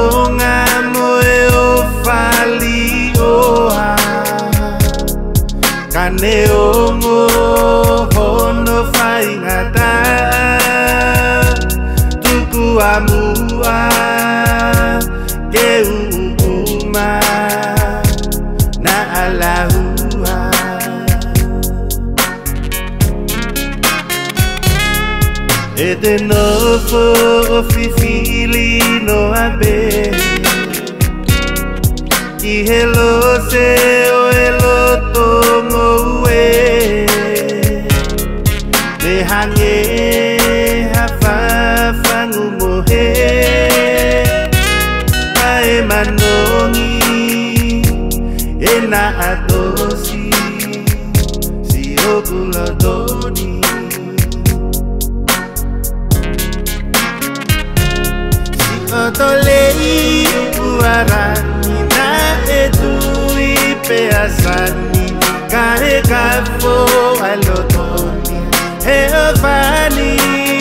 ngamo e o fali oha Kane o ngo hono fai ngata Tuku amua ke uuma na alahua E de novo fifili no abe Ki helo se o elo tongo ue Me hange hafafa ngumohe Ae manongi E na adosi Si okulodoni Otolei Puarangi na etui peasani Kahe kafo alotoni He ofani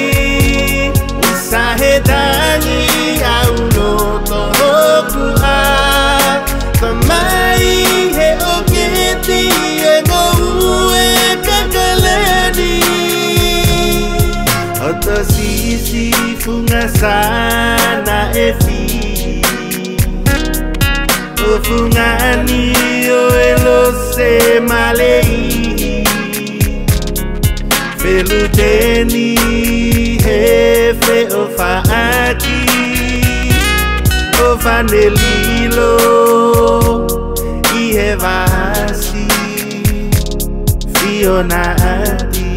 Usahedani auloto hokua Kamai he oketi ego ue kakaleni Otosisi fungasana efi Ofungani o elose malei Feluteni hefe ofaaki Ofanelilo ihevasi Fiona adi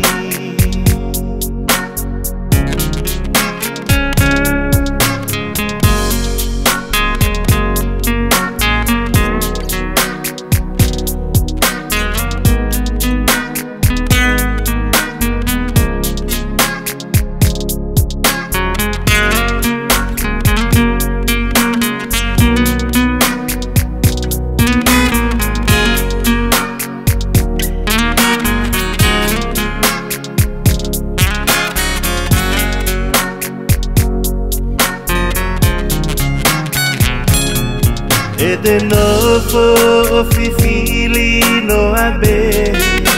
E de novo fifili no abe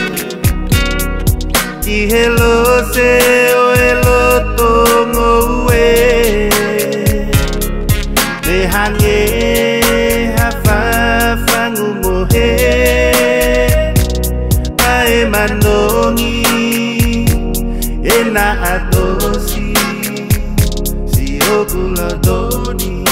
Ki helo se o elo tongo ue Me hange hafafa ngumohe Ae manongi E na adosi Si okulodoni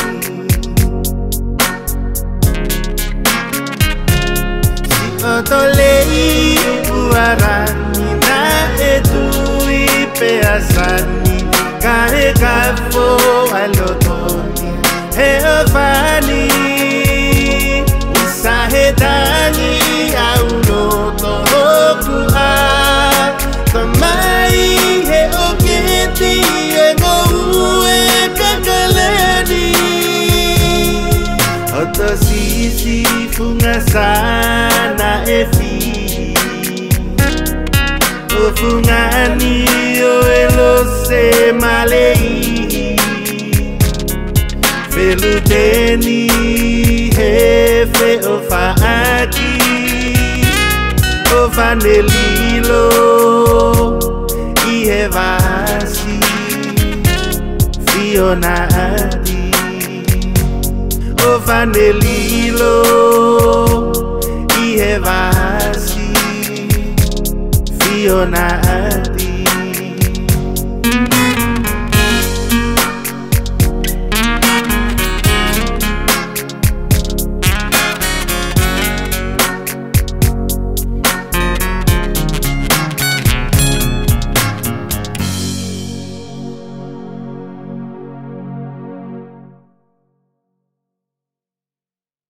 Otolei Puarangi na etui peasani Kahe kafo alotoni He ofani Usahedani auloto hokua Kamai he oketi ego ue kakaleni Otosisi fungasana efi Ofungani o elose malei Feluteni hefe ofaaki Ofanelilo ihevasi Fiona adi Ofanelilo ihevasi Fiona